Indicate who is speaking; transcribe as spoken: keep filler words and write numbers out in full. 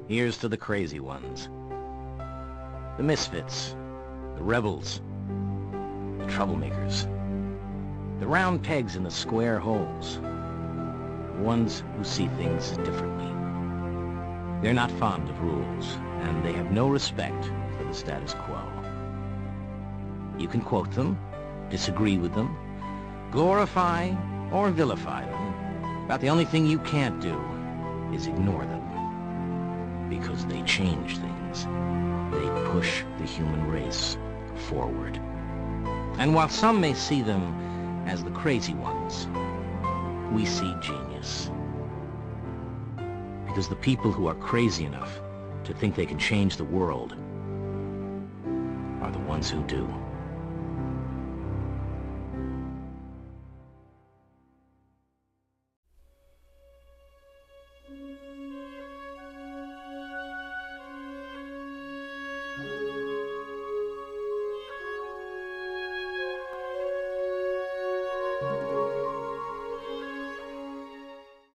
Speaker 1: Here's to the crazy ones. The misfits, the rebels, the troublemakers, the round pegs in the square holes, the ones who see things differently. They're not fond of rules, and they have no respect for the status quo. You can quote them, disagree with them, glorify or vilify them, but the only thing you can't do is ignore them. Because they change things. They push the human race forward. And while some may see them as the crazy ones, we see genius. Because the people who are crazy enough to think they can change the world are the ones who do.